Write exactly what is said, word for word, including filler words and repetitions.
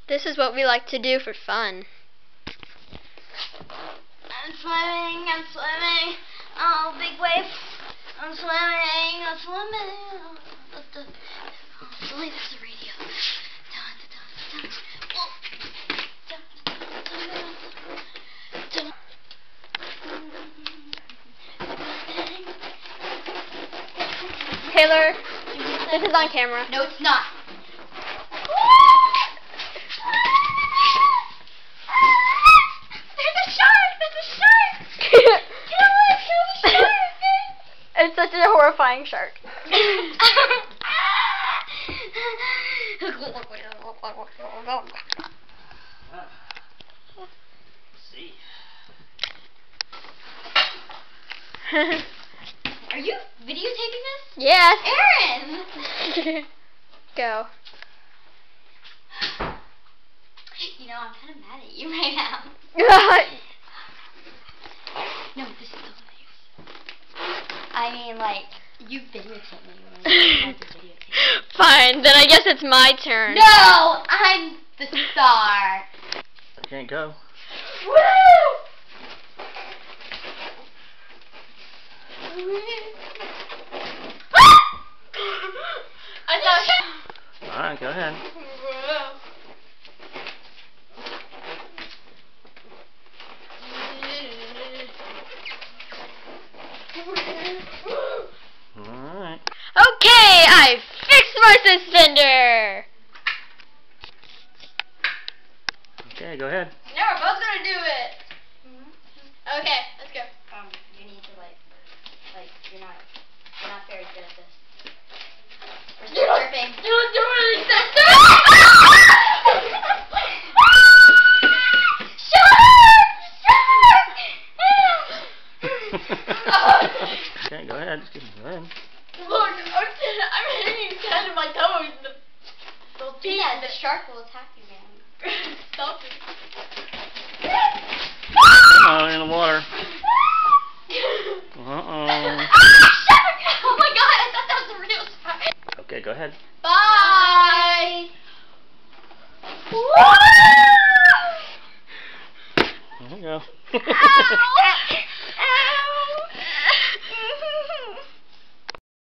This is what we like to do for fun. I'm swimming, I'm swimming. Oh, big wave. I'm swimming, I'm swimming. Oh, the, the, oh, I believe it's the radio. Dun, dun, dun, dun. Oh. Dun, dun, dun, dun, dun. Taylor, this is on camera. No, it's not. There's a shark! There's a shark! Kill it! Kill the shark! It's such a horrifying shark. See. Are you videotaping this? Yes. Aaron! Go. You know, I'm kind of mad at you right now. No, this is so nice. I mean, like, you videotape me when you have to videotape. Fine, then I guess it's my turn. No! I'm the star. I can't go. Woo! I thought. Alright, go ahead. Alright. Okay, I fixed my suspender. Okay, go ahead. No, we're both gonna do it. Mm-hmm. Okay, let's go. Um, you need to like, like you're not, you're not very good at this. We're still surfing. You don't do it, sister. Okay, go ahead. Just go ahead. Look, I'm, I'm hitting you kind of my toes. Don't do that. The shark will attack you, man. Stop it.